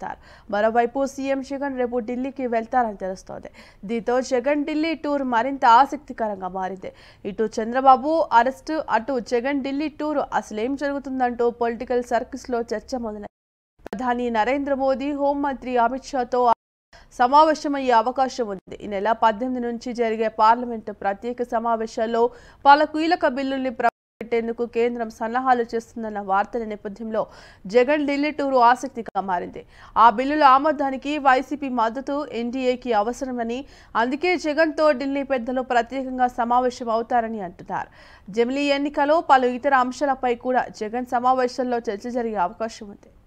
నిర్వహిస్తారు. మరోవైపు సీఎం జగన్ రేపు ఢిల్లీకి వెళ్తారని తెలుస్తోంది. దీంతో జగన్ ఢిల్లీ టూర్ మరింత ఆసక్తికరంగా మారింది. ఇటు చంద్రబాబు అరెస్టు, అటు జగన్ ఢిల్లీ టూర్ అసలేం జరుగుతుందంటూ పొలిటికల్ సర్కిల్స్ లో చర్చ మొదలైంది. ప్రధాని నరేంద్ర మోదీ, హోంమంత్రి అమిత్ షాతో సమావేశమయ్యే అవకాశం ఉంది. ఈ నెల 18 నుంచి జరిగే పార్లమెంటు ప్రత్యేక సమావేశాల్లో పలు కీలక బిల్లుల్ని ప్రవేశపెట్టేందుకు కేంద్రం సన్నాహాలు చేస్తుందన్న వార్తల నేపథ్యంలో జగన్ ఢిల్లీ టూరు ఆసక్తిగా మారింది. ఆ బిల్లుల ఆమోదానికి వైసీపీ మద్దతు ఎన్డీఏకి అవసరమని, అందుకే జగన్తో ఢిల్లీ పెద్దలు ప్రత్యేకంగా సమావేశం అవుతారని అంటున్నారు. జమిలీ ఎన్నికలో పలు ఇతర అంశాలపై కూడా జగన్ సమావేశంలో చర్చ జరిగే అవకాశం ఉంది.